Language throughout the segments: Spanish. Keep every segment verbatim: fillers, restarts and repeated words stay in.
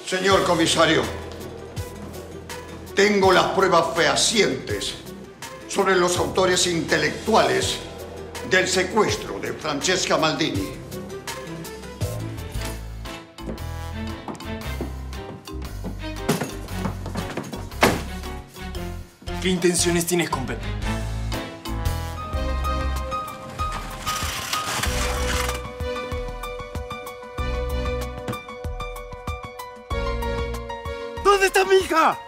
Señor comisario, tengo las pruebas fehacientes sobre los autores intelectuales del secuestro de Francesca Maldini. ¿Qué intenciones tienes con Pepe? ¿Dónde está mi hija?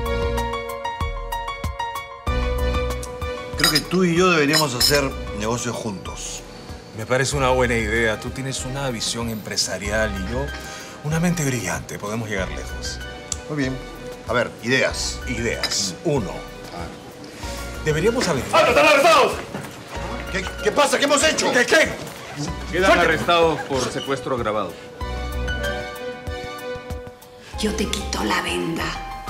Creo que tú y yo deberíamos hacer negocios juntos. Me parece una buena idea. Tú tienes una visión empresarial y yo una mente brillante. Podemos llegar lejos. Muy bien. A ver, ideas. Ideas. Uno. Deberíamos averiguar... ¡Alto, están arrestados! ¿Qué, ¿Qué pasa? ¿Qué hemos hecho? ¿Qué? ¿Qué? Quedan arrestados por secuestro agravado. Yo te quito la venda.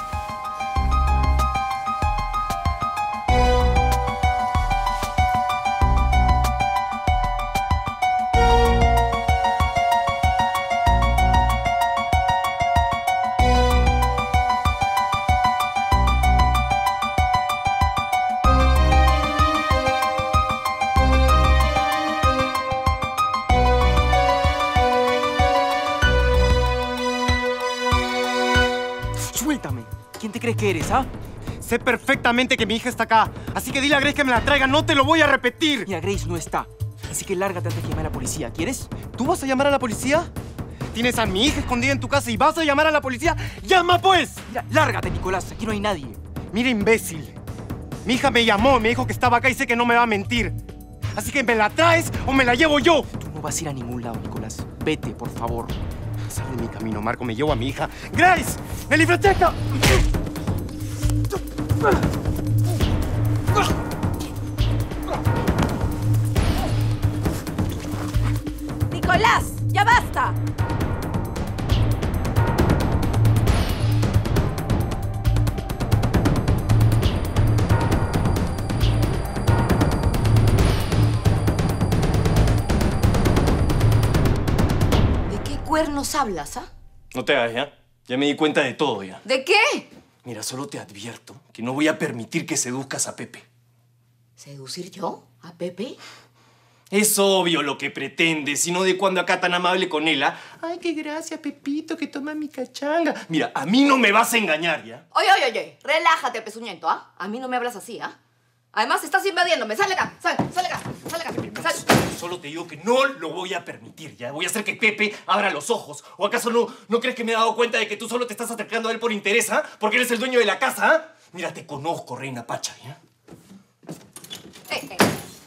Suéltame. ¿Quién te crees que eres, ah? Sé perfectamente que mi hija está acá. Así que dile a Grace que me la traiga. No te lo voy a repetir. Mira, Grace no está. Así que lárgate antes de llamar a la policía. ¿Quieres? ¿Tú vas a llamar a la policía? Tienes a mi hija escondida en tu casa y vas a llamar a la policía. ¡Llama, pues! Mira, lárgate, Nicolás. Aquí no hay nadie. Mira, imbécil. Mi hija me llamó, me dijo que estaba acá y sé que no me va a mentir. Así que me la traes o me la llevo yo. Tú no vas a ir a ningún lado, Nicolás. Vete, por favor. Sal de mi camino, Marco. Me llevo a mi hija. ¡Grace! ¡Nelly Francesca! ¡Nicolás! ¡Ya basta! ¿De qué cuernos hablas, ah? No te hagas, ¿ya? Ya me di cuenta de todo, ya. ¿De qué? Mira, solo te advierto que no voy a permitir que seduzcas a Pepe. ¿Seducir yo? ¿A Pepe? Es obvio lo que pretendes, sino de cuando acá tan amable con él, ¿ah? Ay, qué gracia, Pepito, que toma mi cachanga. Mira, a mí no me vas a engañar, ¿ya? Oye, oye, oye, relájate, pezuñento, ¿ah? A mí no me hablas así, ¿ah? Además, estás invadiéndome. Sale acá, sal, sale acá, sale acá, sal. Solo te digo que no lo voy a permitir, ¿ya? Voy a hacer que Pepe abra los ojos. ¿O acaso no, no crees que me he dado cuenta de que tú solo te estás acercando a él por interés, ¿ah? Porque eres el dueño de la casa, ¿ah? Mira, te conozco, reina Pacha, ¿ya? Eh, eh.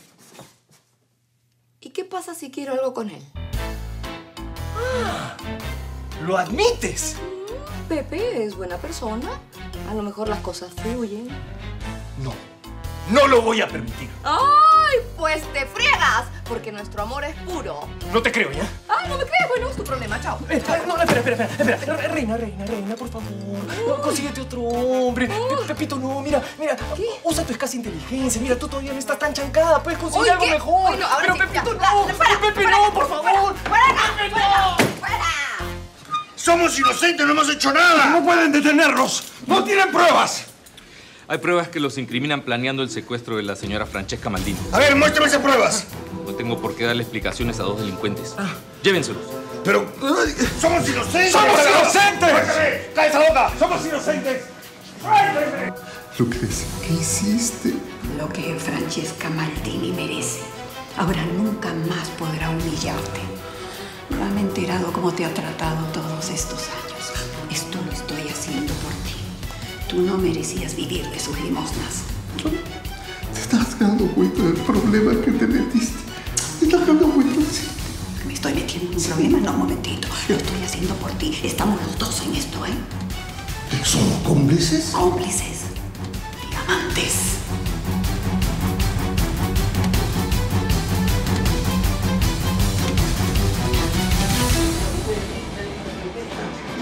¿Y qué pasa si quiero algo con él? Ah, ¿lo admites? Pepe es buena persona. A lo mejor las cosas fluyen. No, no lo voy a permitir. ¡Ay! Pues te friegas, porque nuestro amor es puro. No te creo, ¿ya? ¡Ay, no me crees! Bueno, es tu problema. Chao. Eh, no, no, espera, espera, espera, espera. Reina, reina, reina, por favor. No, consíguete otro hombre. Pe- Pepito, no, mira, mira. ¿Qué? Usa tu escasa inteligencia. Mira, tú todavía no estás tan chancada. Puedes conseguir Uy, algo ¿qué? mejor. Uy, no, ahora Pero sí, Pepito, ya, no. ya, fuera, Pepe, fuera, no, por fuera, favor. ¡Fuera acá! Pepe, ¡Fuera! no. ¡Fuera! ¡Somos inocentes! ¡No hemos hecho nada! ¡No pueden detenerlos! ¡No tienen pruebas! Hay pruebas que los incriminan planeando el secuestro de la señora Francesca Maldini. A ver, muéstrame esas pruebas. No tengo por qué darle explicaciones a dos delincuentes. Llévenselos. Pero... ¡Somos inocentes! ¡Somos inocentes! ¡Cállate la boca! ¡Somos inocentes! Lucrecia, ¿qué hiciste? Lo que Francesca Maldini merece. Ahora nunca más podrá humillarte. No me he enterado cómo te ha tratado todos estos años. Esto lo estoy haciendo por ti. Tú no merecías vivir de sus limosnas. ¿Te estás dando cuenta del problema que te metiste? ¿Te estás dando cuenta? Sí. ¿Me estoy metiendo en un problema? No, un momentito. Lo estoy haciendo por ti. Estamos los dos en esto, ¿eh? ¿Somos cómplices? Cómplices. Diamantes.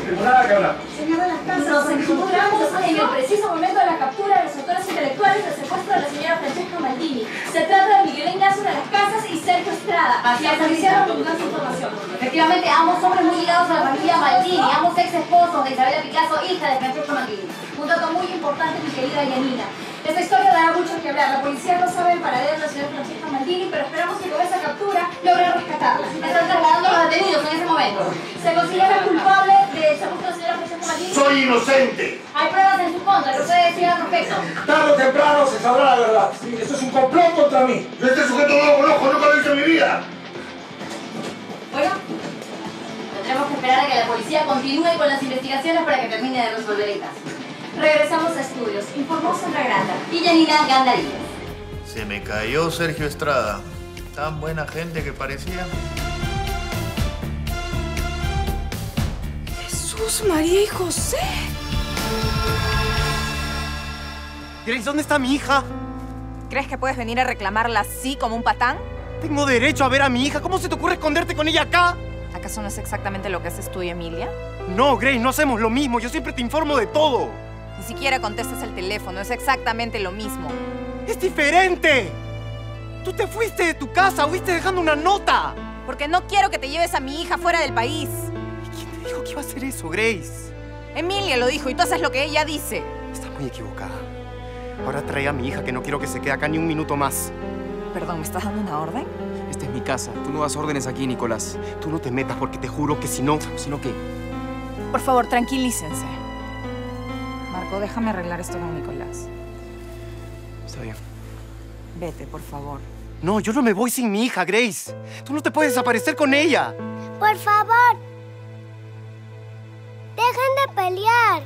tengo nada que hablar. Señor de las Casas, nos encontramos en el preciso momento de la captura de los autores intelectuales del secuestro de la señora Francesca Maldini. Se trata de Miguel Ignacio de las Casas y Sergio Estrada. Así la es, policía nos dio información. Efectivamente, ambos hombres muy ligados a la familia Maldini, ambos ex esposos de Isabela Picasso, hija de Francesca Maldini. Un dato muy importante, mi querida Yanina. Esta historia dará mucho que hablar. La policía no sabe el paradero de la señora Francesca Maldini, pero esperamos que con esa captura logren rescatarla. Están trasladando a los detenidos en ese momento. ¿Se considera culpable del secuestro de la señora Francesca Maldini? ¡Soy inocente! Hay pruebas en su contra, ¿qué puede decir al respecto? Tarde o temprano se sabrá la verdad. Sí, esto es un complot contra mí. Yo este sujeto no lo conozco, nunca lo he visto en mi vida. Bueno, tendremos que esperar a que la policía continúe con las investigaciones para que termine de resolver el caso. Regresamos a estudios. Informó Sandra Granda. Y Yanina Gandarillas. Se me cayó Sergio Estrada. Tan buena gente que parecía. Jesús, María y José. Grace, ¿dónde está mi hija? ¿Crees que puedes venir a reclamarla así como un patán? Tengo derecho a ver a mi hija. ¿Cómo se te ocurre esconderte con ella acá? ¿Acaso no es exactamente lo que haces tú y Emilia? No, Grace, no hacemos lo mismo. Yo siempre te informo de todo. Ni siquiera contestas el teléfono. Es exactamente lo mismo. ¡Es diferente! Tú te fuiste de tu casa, fuiste dejando una nota. Porque no quiero que te lleves a mi hija fuera del país. ¿Quién te dijo que iba a hacer eso, Grace? Emilia lo dijo y tú haces lo que ella dice. Estás muy equivocada. Ahora trae a mi hija, que no quiero que se quede acá ni un minuto más. Perdón, ¿me estás dando una orden? Esta es mi casa. Tú no das órdenes aquí, Nicolás. Tú no te metas porque te juro que si no... ¿Si no qué? Por favor, tranquilícense. Marco, déjame arreglar esto con Nicolás. Está bien. Vete, por favor. No, yo no me voy sin mi hija, Grace. Tú no te puedes desaparecer con ella. Por favor. Dejen de pelear.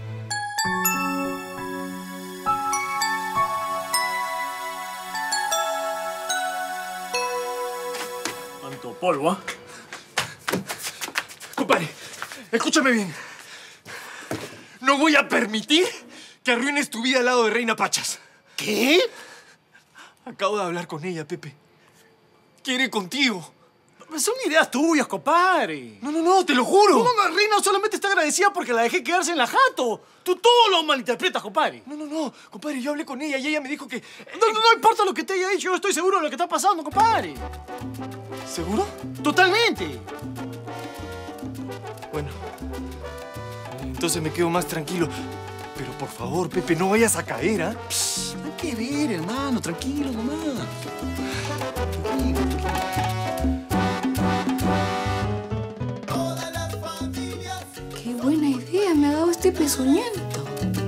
Tanto polvo, ¿ah? Compadre, escúchame bien. No voy a permitir que arruines tu vida al lado de Reina Pachas. ¿Qué? Acabo de hablar con ella, Pepe. Quiere contigo. Son ideas tuyas, compadre. No, no, no, te lo juro. No, no, Reina solamente está agradecida porque la dejé quedarse en la jato. Tú todo lo malinterpretas, compadre. No, no, no. Compadre, yo hablé con ella y ella me dijo que... No, no, no importa lo que te haya dicho. Yo estoy seguro de lo que está pasando, compadre. ¿Seguro? Totalmente. Bueno. Entonces me quedo más tranquilo. Pero por favor, Pepe, no vayas a caer, ¿ah? ¿eh? Hay que ver, hermano. Tranquilo nomás. Tranquilo, tranquilo. Qué buena idea me ha dado este pezuñento.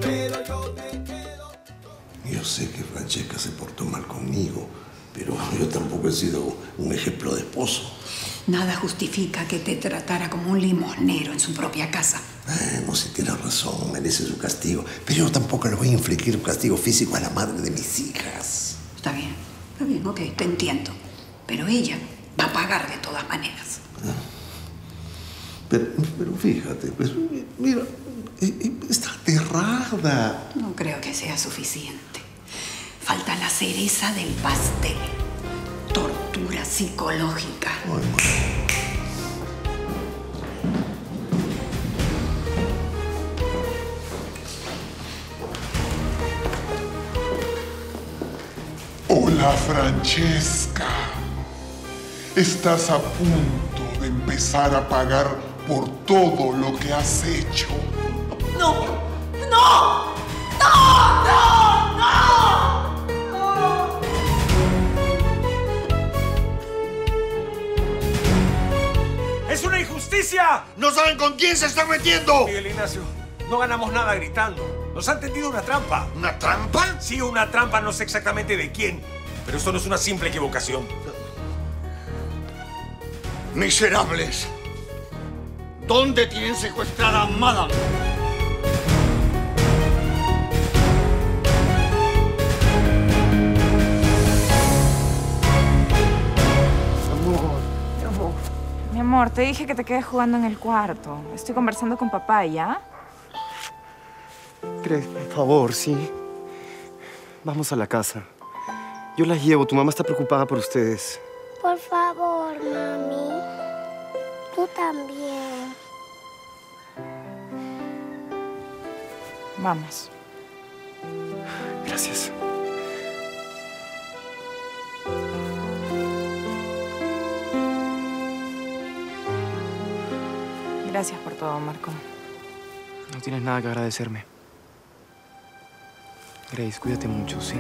Yo sé que Francesca se portó mal conmigo, pero yo tampoco he sido un ejemplo de esposo. Nada justifica que te tratara como un limosnero en su propia casa. Bueno, si tienes razón, merece su castigo. Pero yo tampoco le voy a infligir un castigo físico a la madre de mis hijas. Está bien, está bien, ok, te entiendo. Pero ella va a pagar de todas maneras. Pero, pero fíjate, pues, mira, está aterrada. No creo que sea suficiente. Falta la cereza del pastel. Tortura psicológica. Hola, Francesca. Estás a punto de empezar a pagar por todo lo que has hecho. ¡No! ¡No! ¡No! ¡No! ¡No! ¡Es una injusticia! ¡No saben con quién se están metiendo! Miguel Ignacio, no ganamos nada gritando. Nos han tendido una trampa. ¿Una trampa? Sí, una trampa, no sé exactamente de quién. Pero esto no es una simple equivocación. ¡Miserables! ¿Dónde tienen secuestrada a Madame? Amor, mi amor. Mi amor, te dije que te quedes jugando en el cuarto. Estoy conversando con papá, ¿ya? Grace, por favor, sí. Vamos a la casa. Yo las llevo. Tu mamá está preocupada por ustedes. Por favor, mami. Tú también. amamos. Gracias. Gracias por todo, Marco. No tienes nada que agradecerme. Grace, cuídate mucho, ¿sí?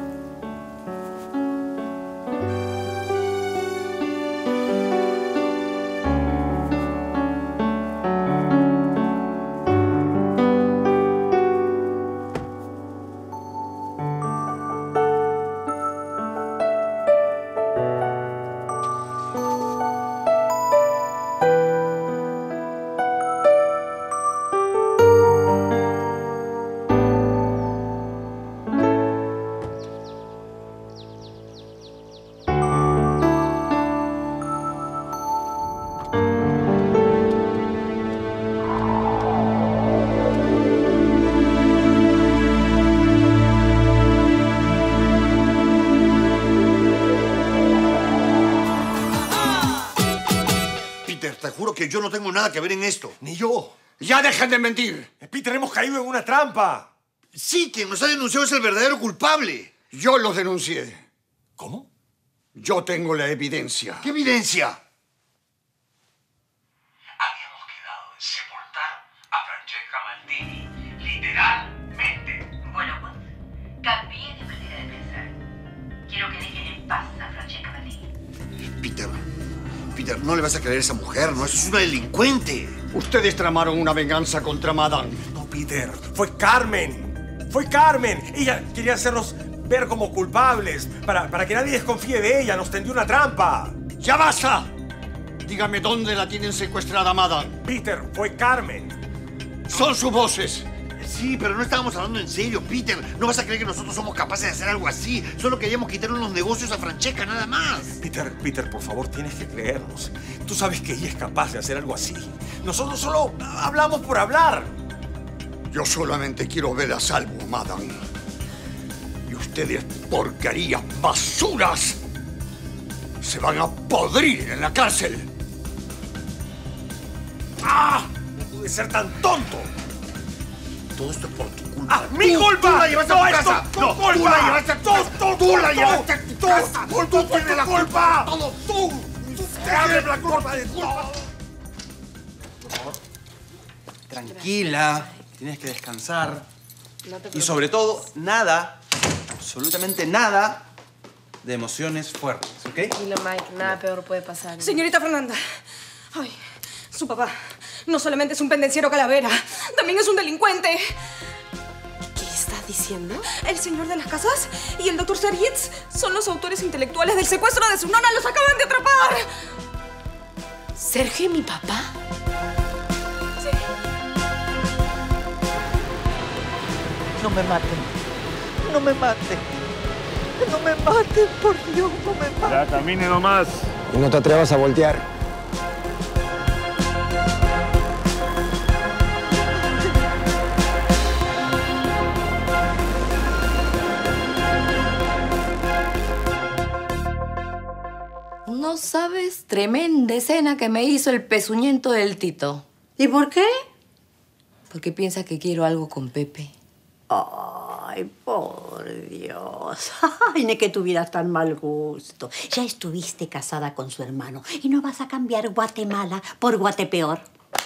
Te juro que yo no tengo nada que ver en esto. Ni yo. ¡Ya dejen de mentir! Peter, hemos caído en una trampa. Sí, quien nos ha denunciado es el verdadero culpable. Yo los denuncié. ¿Cómo? Yo tengo la evidencia. ¿Qué evidencia? Habíamos quedado en sepultar a Francesca Maldini, literalmente. Bueno, pues, cambié de manera de pensar. Quiero que dejen en paz a Francesca Maldini. Peter, Peter, no le vas a creer a esa mujer, ¿no? Es una delincuente. Ustedes tramaron una venganza contra Madame. No, Peter, fue Carmen. Fue Carmen. Ella quería hacernos ver como culpables, para, para que nadie desconfíe de ella. Nos tendió una trampa. ¡Ya basta! Dígame dónde la tienen secuestrada, Madame. Peter, fue Carmen. Son sus voces. Sí, pero no estábamos hablando en serio, Peter. No vas a creer que nosotros somos capaces de hacer algo así. Solo queríamos quitarle los negocios a Francesca, nada más. Peter, Peter, por favor, tienes que creernos. Tú sabes que ella es capaz de hacer algo así. Nosotros solo hablamos por hablar. Yo solamente quiero ver a salvo, Madame. Y ustedes, porquerías, basuras, se van a podrir en la cárcel. ¡Ah! No pude ser tan tonto. Todo esto es por tu culpa. ¡Ah, mi culpa! ¡Tú la llevaste no, a tu casa! ¡No, ¡No, culpa! tú la llevaste a tu casa! ¡Tú, ¡Tú la llevaste a tu casa! ¡Tú, ¡Tú tienes la culpa! ¡Todo tú! ¡Tienes la culpa de todo! Tranquila, tienes que descansar. No te Y sobre todo, nada, absolutamente nada, de emociones fuertes, ¿ok? Tranquilo, Mike. Nada peor puede pasar. Señorita Fernanda. Ay, su papá no solamente es un pendenciero calavera, también es un delincuente. ¿Qué estás diciendo? El señor de las casas y el doctor Sergitz son los autores intelectuales del secuestro de su nona. ¡Los acaban de atrapar! ¿Sergio y mi papá? Sí. No me maten. No me maten. No me maten, por Dios, no me maten. Ya, camine nomás. Y no te atrevas a voltear. No sabes, tremenda escena que me hizo el pezuñento del Tito. ¿Y por qué? Porque piensa que quiero algo con Pepe. Ay, por Dios. Ay, ni que tuvieras tan mal gusto. Ya estuviste casada con su hermano y no vas a cambiar Guatemala por Guatepeor.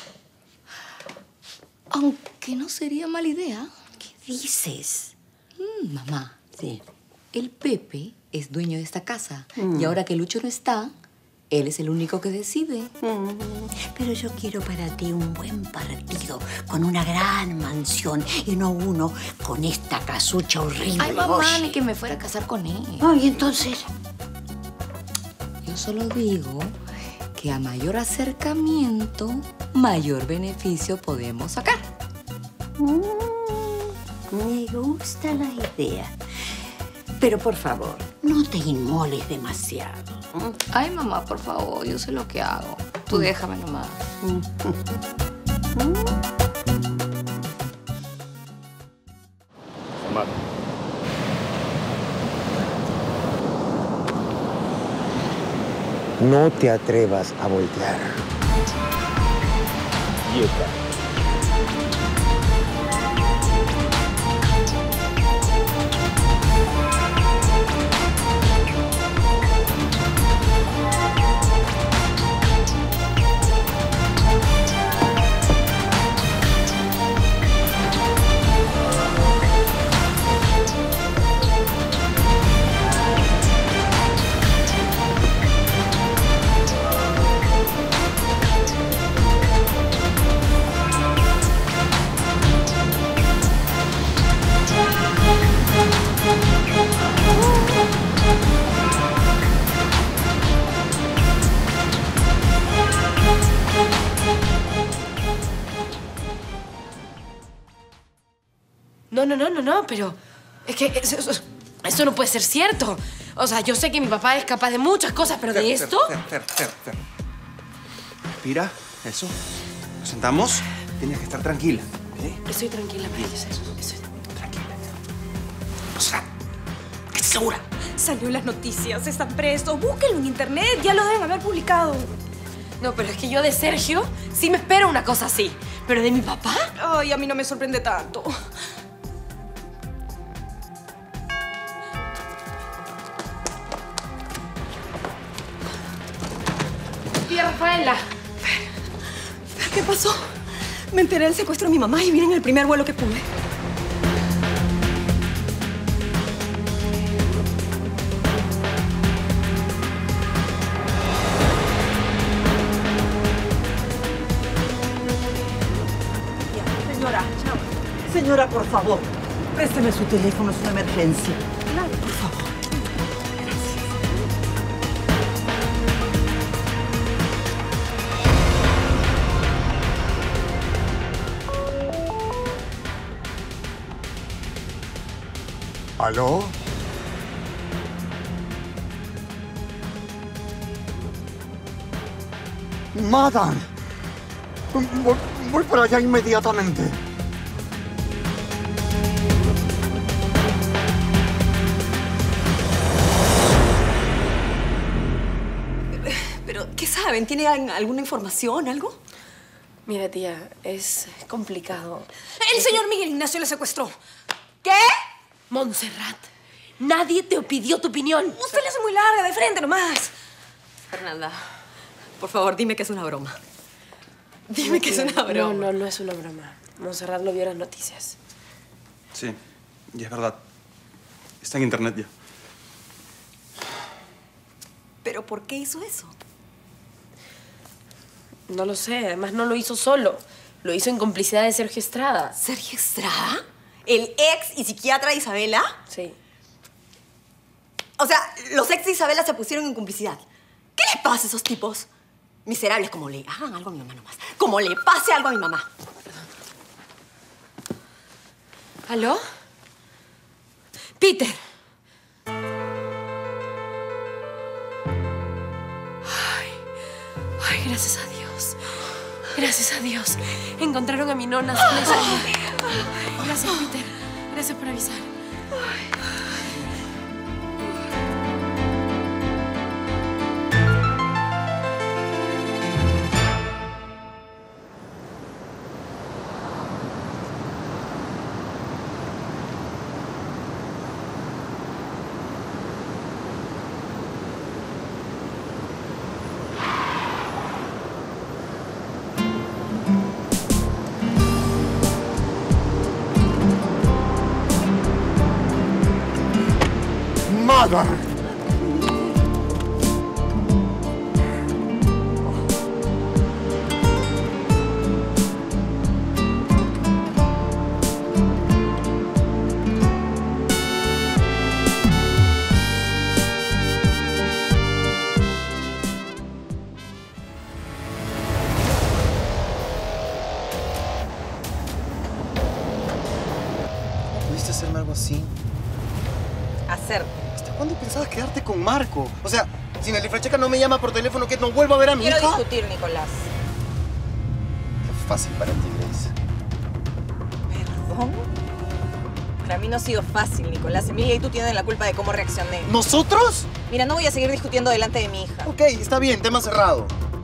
Aunque no sería mala idea. ¿Qué dices? Mm, mamá. Sí. El Pepe es dueño de esta casa. Mm. Y ahora que Lucho no está, él es el único que decide. Mm. Pero yo quiero para ti un buen partido, con una gran mansión y no uno con esta casucha horrible. Ay, mamá, ni que me fuera a casar con él. Ay, entonces. Yo solo digo que a mayor acercamiento, mayor beneficio podemos sacar. Mm. Me gusta la idea. Pero por favor, no te inmoles demasiado. Ay, mamá, por favor, yo sé lo que hago. Tú déjame nomás. Omar. No te atrevas a voltear. Quieta. No, no, no, no, no, pero... Es que eso, eso, eso no puede ser cierto. O sea, yo sé que mi papá es capaz de muchas cosas, pero Fer, de Fer, esto... Fer, Fer, Fer, Fer. Respira, eso. Nos sentamos. Tienes que estar tranquila, ¿ok? Estoy tranquila, María. Estoy tranquila. O sea, ¿estás segura? Salió en las noticias, están presos. Búsquenlo en internet, ya lo deben haber publicado. No, pero es que yo de Sergio sí me espero una cosa así. ¿Pero de mi papá? Ay, a mí no me sorprende tanto. Tía Rafaela. ¿Qué pasó? Me enteré del secuestro de mi mamá y vine en el primer vuelo que pude. Señora, señora, por favor, présteme su teléfono, es una emergencia. Claro, por favor. ¿Aló? Madame. Voy, voy para allá inmediatamente. ¿Pero qué saben? ¿Tienen alguna información, algo? Mira, tía, es complicado. El señor Miguel Ignacio le secuestró. ¿Qué? Montserrat, nadie te pidió tu opinión. Usted le hace muy larga, de frente nomás. Fernanda, por favor, dime que es una broma. Dime que es una broma. No, no, no es una broma. Montserrat lo vio en las noticias. Sí, y es verdad. Está en internet ya. ¿Pero por qué hizo eso? No lo sé, además no lo hizo solo. Lo hizo en complicidad de Sergio Estrada. ¿Sergio Estrada? ¿El ex y psiquiatra de Isabela? Sí. O sea, los ex de Isabela se pusieron en complicidad. ¿Qué les pasa a esos tipos? Miserables, como le hagan algo a mi mamá nomás. Como le pase algo a mi mamá. ¿Aló? Peter. Ay, ay, gracias a Dios. Gracias a Dios. Encontraron a mi nona. Ay, gracias, Peter. Gracias por avisar. Madame. ¿Pudiste hacerme algo así? Hacer. ¿Hasta cuándo pensabas quedarte con Marco? O sea, si Nelly Francesca no me llama por teléfono, ¿qué? ¿No vuelvo a ver a mi Quiero hija? discutir, Nicolás. Qué fácil para ti, Grace. ¿Perdón? Para mí no ha sido fácil, Nicolás. Emilia y tú tienen la culpa de cómo reaccioné. ¿Nosotros? Mira, no voy a seguir discutiendo delante de mi hija. Ok, está bien, tema cerrado.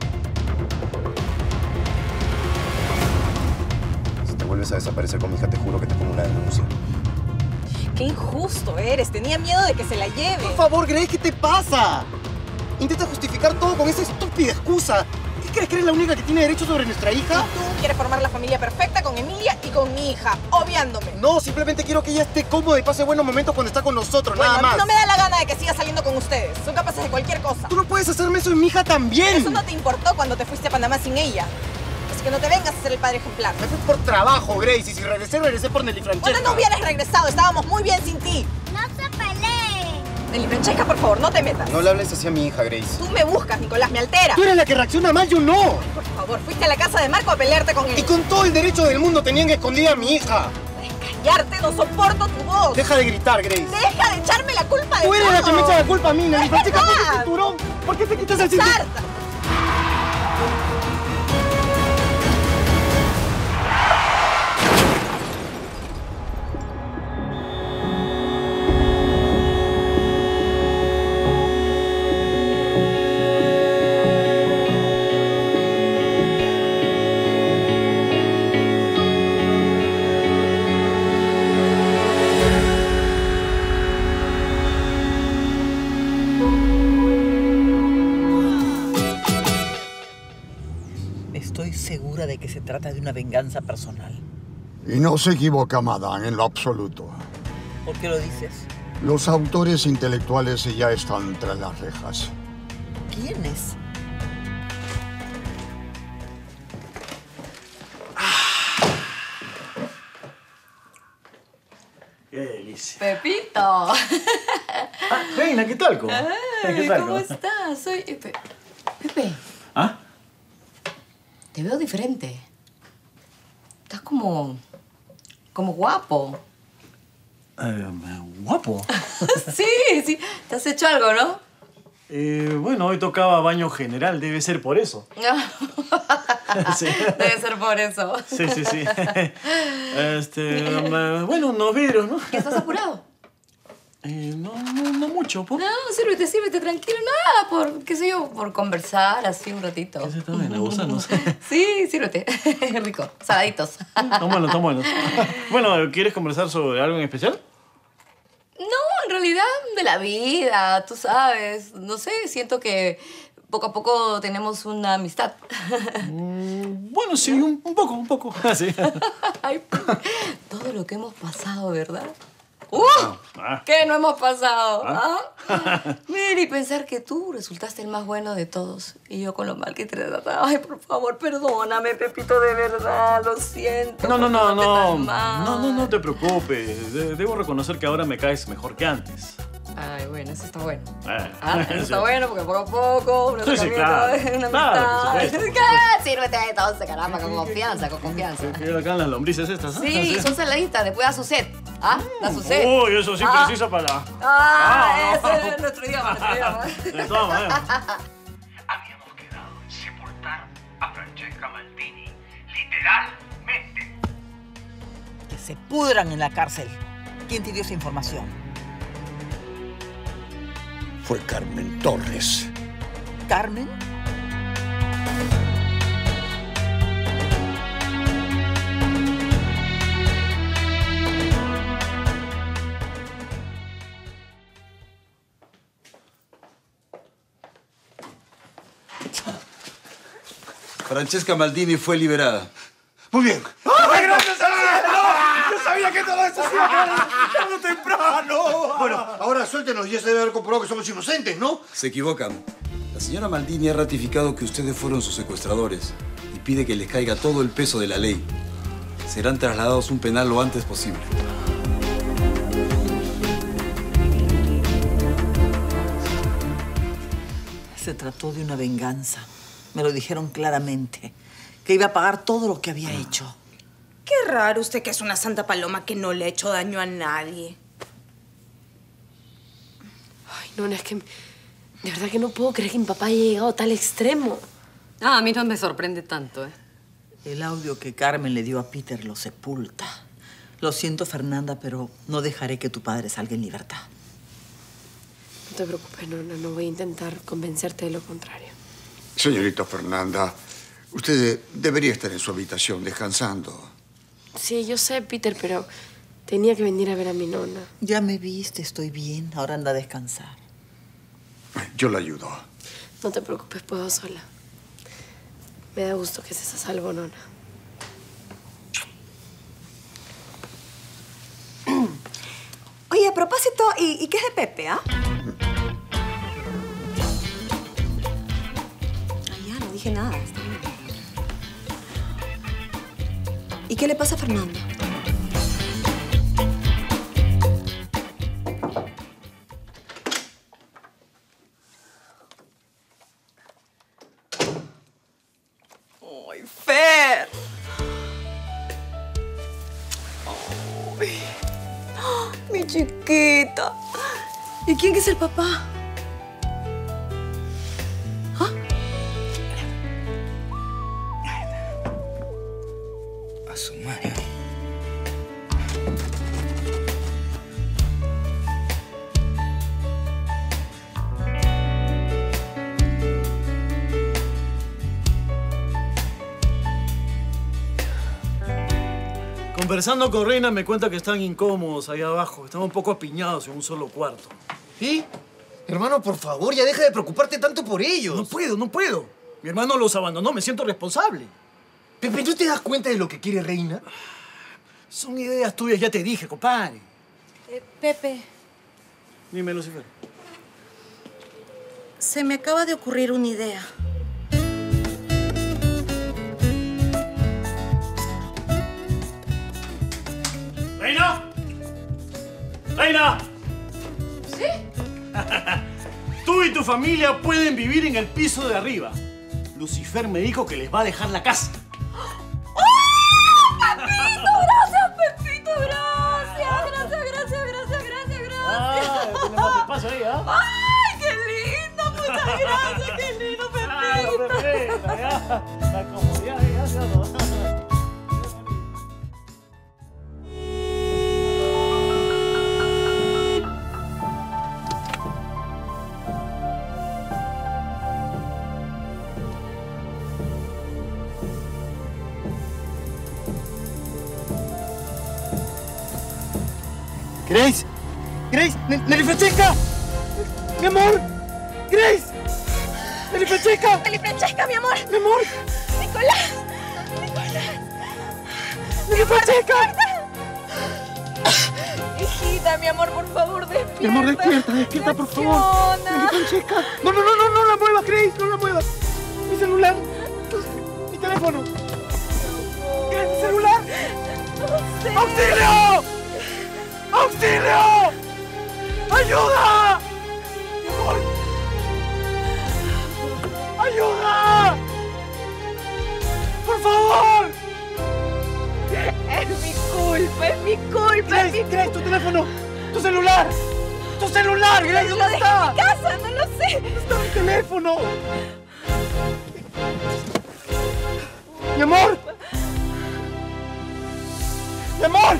Si te vuelves a desaparecer con mi hija, te juro que te pongo una denuncia. ¡Qué injusto eres! Tenía miedo de que se la lleve. Por favor, Grace, ¿qué te pasa? Intenta justificar todo con esa estúpida excusa. ¿Qué crees que eres la única que tiene derecho sobre nuestra hija? Tú quieres formar la familia perfecta con Emilia y con mi hija, obviándome. No, simplemente quiero que ella esté cómoda y pase buenos momentos cuando está con nosotros, Bueno, nada más. no me da la gana de que siga saliendo con ustedes. Son capaces de cualquier cosa. Tú no puedes hacerme eso en mi hija también. Eso no te importó cuando te fuiste a Panamá sin ella. Así que no te vengas a ser el padre ejemplar. Me fui por trabajo, Grace, y si regresé, regresé por Nelly Francesca. ¿Cuándo no hubieras regresado? Estábamos muy bien sin ti. ¡No se peleen! Nelly Francesca, por favor, no te metas. No le hables así a mi hija, Grace. Tú me buscas, Nicolás, me altera. Tú eres la que reacciona mal, yo no. Por favor, fuiste a la casa de Marco a pelearte con él. Y con todo el derecho del mundo tenían escondida a mi hija. Puedes callarte, no soporto tu voz. Deja de gritar, Grace. Deja de echarme la culpa de Tú eres todo. la que me echa la culpa a mí, Nelly Francisca. ¿Por qué ¡Deja! cinturón? ¿Por qué te quitas el cinturón? ¡Sarta! Estoy segura de que se trata de una venganza personal. Y no se equivoca, Madame, en lo absoluto. ¿Por qué lo dices? Los autores intelectuales ya están tras las rejas. ¿Quiénes? ¡Qué delicia! Pepito. Ah, Reina, ¿qué tal? ¿Cómo, Ay, ¿Qué tal? ¿cómo estás? Soy... Pepe. Pepe. ¿Ah? Te veo diferente. Estás como... como guapo. Eh, ¿Guapo? Sí, sí. Te has hecho algo, ¿no? Eh, bueno, hoy tocaba baño general, debe ser por eso. Sí. Debe ser por eso. Sí, sí, sí. Este, um, bueno, noveros, ¿no? ¿Qué, estás apurado? Eh, no, no, no mucho, ¿por? No, sírvete, sírvete, tranquilo. Nada, por, qué sé yo, por conversar así un ratito. ¿Qué se está bien, abusando? Sí, sírvete. Rico, saladitos. Están buenos, están buenos. Bueno, ¿quieres conversar sobre algo en especial? No, en realidad de la vida, tú sabes. No sé, siento que poco a poco tenemos una amistad. Mm, bueno, sí, un, un poco, un poco. Sí. Ay, todo lo que hemos pasado, ¿verdad? ¡Uh! Ah. ¿Qué no hemos pasado? Ah. ¿Ah? Mira, y pensar que tú resultaste el más bueno de todos. Y yo con lo mal que te trataba. Ay, por favor, perdóname, Pepito, de verdad. Lo siento. No, no, no, por tratarte no. tan mal. No, no, no te preocupes. De- debo reconocer que ahora me caes mejor que antes. Ay, bueno, eso está bueno. Eh, Ah, eso sí. está bueno porque poco a poco un Sí, sí, claro. una Claro, por amistad. supuesto, por ¿Qué? Sírvete entonces, caramba, con confianza, con confianza. ¿Qué acá las lombrices estas? ¿Ah? Sí, son saladitas, después da su sed. ¿Ah? Da su sed. Uy, eso sí Ah. precisa para... Ah, Ah, ese es nuestro idioma, nuestro idioma. De todas maneras. Habíamos quedado en sepultar a Francesca Maldini, literalmente. Que se pudran en la cárcel. ¿Quién te dio esa información? Fue Carmen Torres. ¿Carmen? Francesca Maldini fue liberada. Muy bien. ¡Ay, gracias al cielo! Yo sabía que todo esto se iba a acabar tarde o temprano. Bueno, ahora suéltenos. Ya se debe haber comprobado que somos inocentes, ¿no? Se equivocan. La señora Maldini ha ratificado que ustedes fueron sus secuestradores y pide que les caiga todo el peso de la ley. Serán trasladados a un penal lo antes posible. Se trató de una venganza. Me lo dijeron claramente. Que iba a pagar todo lo que había hecho. Qué raro usted que es una santa paloma que no le ha hecho daño a nadie. Ay, Nona, es que... De verdad que no puedo creer que mi papá haya llegado a tal extremo. Ah, a mí no me sorprende tanto, ¿eh? El audio que Carmen le dio a Peter lo sepulta. Lo siento, Fernanda, pero no dejaré que tu padre salga en libertad. No te preocupes, Nona. No voy a intentar convencerte de lo contrario. Señorita Fernanda, usted debería estar en su habitación descansando. Sí, yo sé, Peter, pero tenía que venir a ver a mi nona. Ya me viste, estoy bien. Ahora anda a descansar. Yo la ayudo. No te preocupes, puedo sola. Me da gusto que estés a salvo, Nona. Oye, a propósito, ¿y, y qué es de Pepe, ah? Ay, ya, no dije nada. Está bien. ¿Y qué le pasa a Fernanda? ¡Ay, Fer! Ay. mi chiquita. ¿Y quién es el papá? ¿Ah? A su madre. Conversando con Reina me cuenta que están incómodos ahí abajo. Están un poco apiñados en un solo cuarto. ¿Sí? Hermano, por favor, ya deja de preocuparte tanto por ellos. No puedo, no puedo. Mi hermano los abandonó, me siento responsable. Pepe, ¿tú te das cuenta de lo que quiere Reina? Son ideas tuyas, ya te dije, compadre. Eh, Pepe, Dime, Lucifer. se me acaba de ocurrir una idea. ¡Reina! ¡Reina! ¿Sí? Tú y tu familia pueden vivir en el piso de arriba. Lucifer me dijo que les va a dejar la casa. ¡Oh! ¡Pepito! ¡Gracias, Pepito! ¡Gracias! ¡Gracias, gracias, gracias, gracias, gracias! Ah, tiene más espacio ahí, ¿ah? ¡Ay, qué lindo! ¡Muchas gracias! ¡Qué lindo, Pepito! Claro, perfecto, ya. La comodidad, ya, ya, no. Grace, Grace, Nelly Francesca, mi amor, Grace, Nelly Francesca, Nelly Francesca, mi amor, mi amor, Nicolás, Nicolás, Nelly Francesca. Hijita, mi amor, por favor, despierta. Mi amor, despierta, despierta, por favor. Nelly Francesca. No, no, no, no, no la muevas, Grace, no la muevas. Mi celular, mi teléfono. Grace, mi celular. No sé. ¡Auxilio! ¡Auxilio! ¡Ayuda! ¡Ayuda! ¡Por favor! Es mi culpa, es mi culpa. Grace, es mi Grace, tu teléfono, tu celular, tu celular, Grace, Lo ¿dónde dejé está? en mi casa, no lo sé. ¿Dónde está mi teléfono? Mi amor. Mi amor.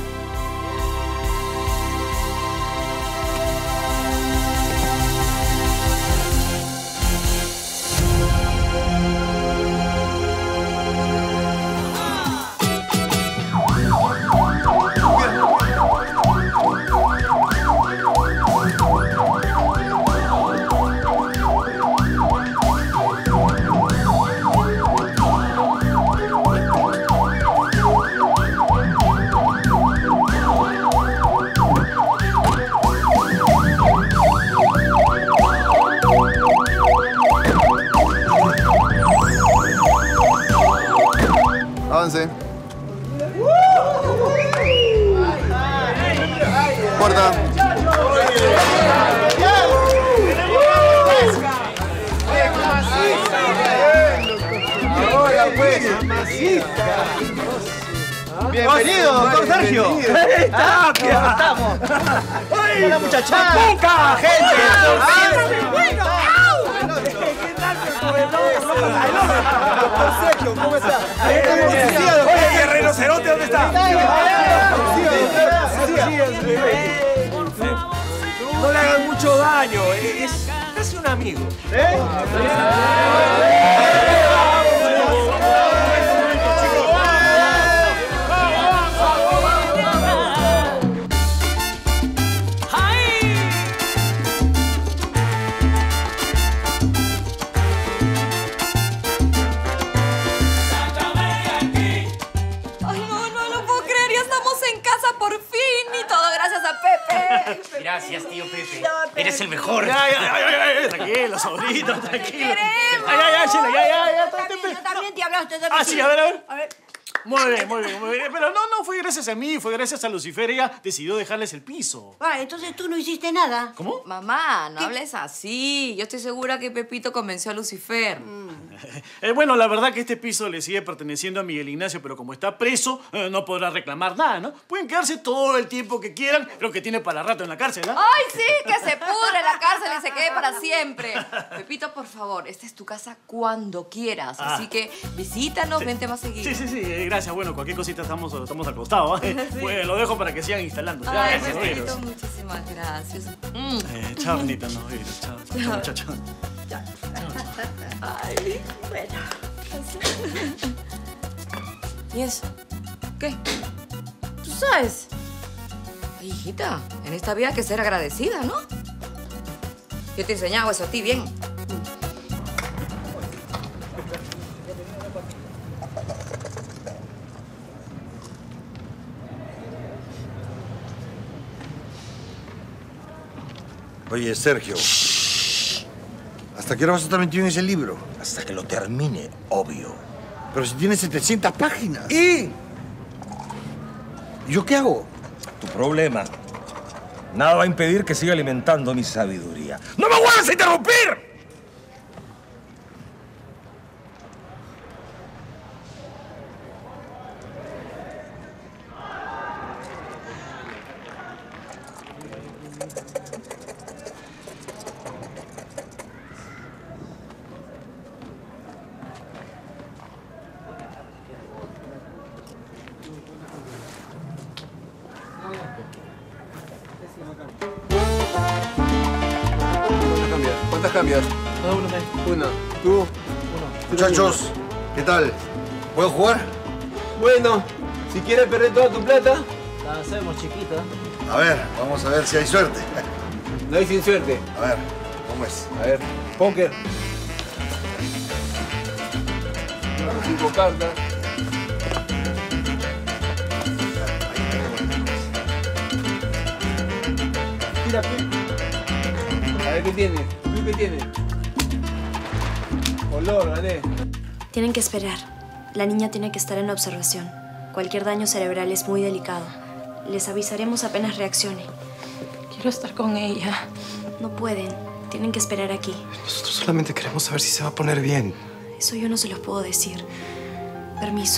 Avance. Puerta. Hola, pues. Bienvenido, doctor Sergio. ¡Ah, ¿Cómo estamos? Hola, muchachada. ¡Poca gente! Doctor Sergio, ¿cómo está? Oye, ¿y el rinoceronte dónde está? No le hagan mucho daño, es casi un amigo. ¿Eh? Gracias, tío Pepe. Eres el mejor. Ya, ya, ya, ya, ya. Tranquilo, sobrino, tranquilo. Ay, ay, ay, Sheila, ya, ya, ya. Yo también te hablaste de Ah, sí, a ver, a ver. A ver. Muy bien, muy bien, muy bien. Pero no, no fue gracias a mí, fue gracias a Lucifer. Ella decidió dejarles el piso. Ah, entonces tú no hiciste nada. ¿Cómo? Mamá, no hables así. Yo estoy segura que Pepito convenció a Lucifer. Eh, bueno, la verdad que este piso le sigue perteneciendo a Miguel Ignacio, pero como está preso, eh, no podrá reclamar nada, ¿no? Pueden quedarse todo el tiempo que quieran, creo que tiene para rato en la cárcel, ¿no? ¡Ay, sí! ¡Que se pudre la cárcel y se quede para siempre! Pepito, por favor, esta es tu casa cuando quieras. Ah. Así que visítanos, Sí. vente más seguido. Sí, sí, sí, eh, gracias. Bueno, cualquier cosita estamos, estamos al costado, ¿eh? Sí. Pues lo dejo para que sigan instalando. Ay, Gracias, Pepito, Dios. muchísimas gracias. Mm. Eh, chao, Anita, no, mira, chao, chao, chao, chao. Ay, bueno. ¿Y eso? ¿Qué? ¿Tú sabes? Ay, hijita, en esta vida hay que ser agradecida, ¿no? Yo te he enseñado eso a ti bien. Oye, Sergio. ¿Hasta qué hora vas a estar metido en ese libro? Hasta que lo termine, obvio. Pero si tiene setecientas páginas. ¿Y? ¿Y yo qué hago? Tu problema. Nada va a impedir que siga alimentando mi sabiduría. ¡No me vuelvas a interrumpir! ¿Cuántas cambias? Una. ¿Tú? Uno. Muchachos, ¿qué tal? ¿Puedo jugar? Bueno, si quieres perder toda tu plata. La hacemos chiquita. A ver, vamos a ver si hay suerte. No hay sin suerte. A ver, ¿cómo es? A ver, póker. Cinco cartas. Mira, a ver qué tiene. ¿Tú qué tienes? Color, gané. Tienen que esperar. La niña tiene que estar en observación. Cualquier daño cerebral es muy delicado. Les avisaremos apenas reaccione. Quiero estar con ella. No pueden. Tienen que esperar aquí. Nosotros solamente queremos saber si se va a poner bien. Eso yo no se los puedo decir. Permiso.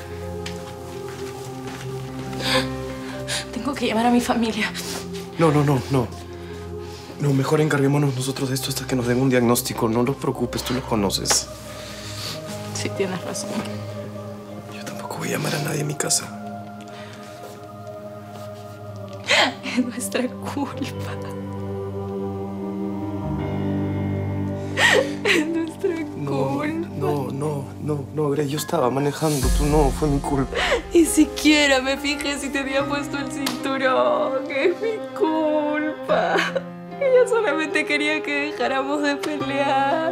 Tengo que llamar a mi familia. No, no, no, no. No, mejor encarguémonos nosotros de esto hasta que nos den un diagnóstico. No los preocupes, tú los conoces. Sí, tienes razón. Yo tampoco voy a llamar a nadie a mi casa. Es nuestra culpa. Es nuestra No, no, no, no, no, Grace, yo estaba manejando, tú no, fue mi culpa. Ni siquiera me fijé si te había puesto el cinturón. Es mi culpa. Ella solamente quería que dejáramos de pelear.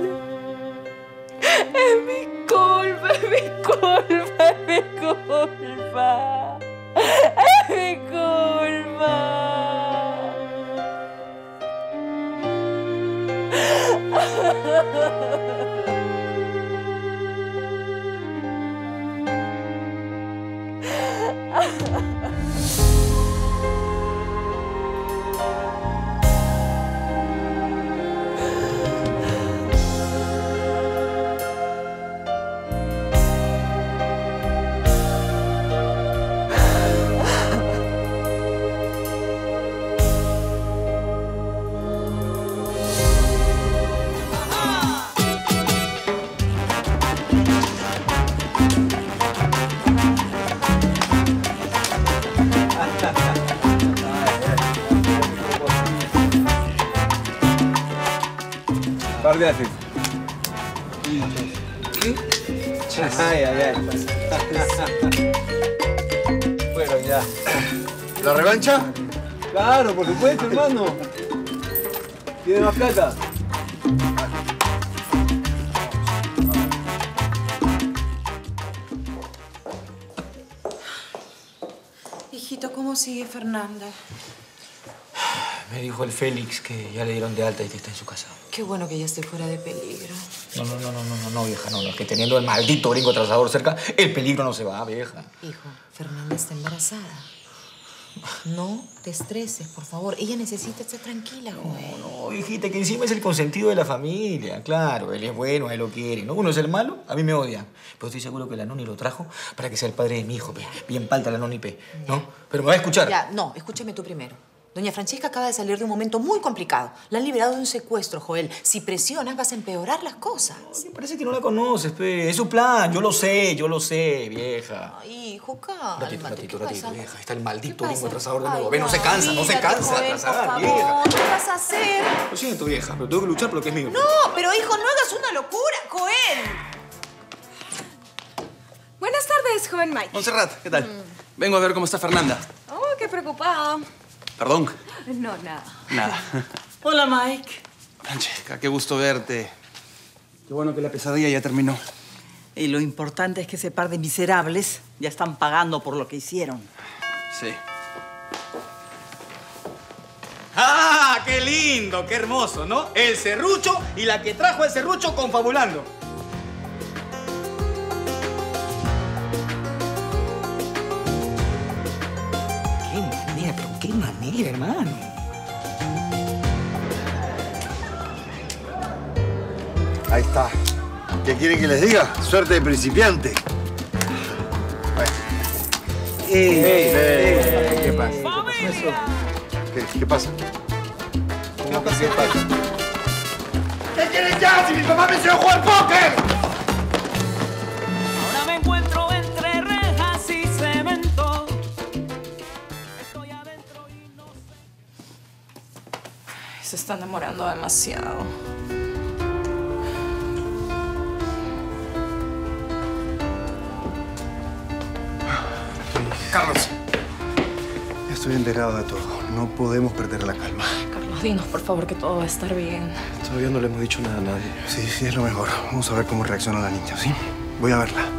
Es mi culpa, es mi culpa, es mi culpa. Es mi culpa. Par de haces. Ay, ay, ay. Bueno, ya. ¿La revancha? Claro, por supuesto, hermano. ¿Tienes más plata? Hijito, ¿cómo sigue Fernanda? Me dijo el Félix que ya le dieron de alta y que está en su casa. Qué bueno que ella esté fuera de peligro. No, no, no, no, no, no, no, vieja, no, no. Que teniendo el maldito gringo trazador cerca, el peligro no se va, vieja. Hijo, Fernanda está embarazada. No te estreses, por favor. Ella necesita estar tranquila, Joel. No, no, hijita, que encima es el consentido de la familia. Claro, él es bueno, él lo quiere, ¿no? Uno es el malo, a mí me odia. Pero estoy seguro que la noni lo trajo para que sea el padre de mi hijo, pe. Bien palta la noni, pe, ¿no? Pero me va a escuchar. Ya, no, escúchame tú primero. Doña Francesca acaba de salir de un momento muy complicado. La han liberado de un secuestro, Joel. Si presionas, vas a empeorar las cosas. Me parece que no la conoces, pe. Es su plan. Yo lo sé, yo lo sé, vieja. Ay, hijo, cálmate. Ratito, ratito, ¿Qué ratito, pasa? vieja. Está el maldito ¿Qué bingo pasa? atrasador de nuevo. Ay, Ve, no se cansa, no se olvídate, cansa de Joel, atrasar, por vieja. favor, ¿qué vas a hacer? Lo siento, vieja, pero tengo que luchar por lo que es mío. No, pero hijo, no hagas una locura, Joel. Buenas tardes, joven Mike. Montserrat, ¿qué tal? Vengo a ver cómo está Fernanda. Oh, qué preocupado. Perdón. No, nada. Nada. Hola, Mike. Francesca, qué gusto verte. Qué bueno que la pesadilla ya terminó. Y lo importante es que ese par de miserables ya están pagando por lo que hicieron. Sí. ¡Ah! ¡Qué lindo! ¡Qué hermoso! ¿No? El serrucho y la que trajo el serrucho confabulando. Qué manera, pero qué manera, hermano. Ahí está. ¿Qué quieren que les diga? Suerte de principiante. ¡Ey! ey, ¿Qué pasa? ¿Qué, ¿Qué pasa? ¿Cómo que qué pasa? ¿Qué quieren ya? ¡Si mi papá me enseñó a jugar póker! Ahora me encuentro entre rejas y cemento. Se está enamorando demasiado. Carlos, estoy enterado de todo. No podemos perder la calma. Carlos, dinos, por favor, que todo va a estar bien. Todavía no le hemos dicho nada a nadie. Sí, sí, es lo mejor. Vamos a ver cómo reacciona la niña, ¿sí? Voy a verla.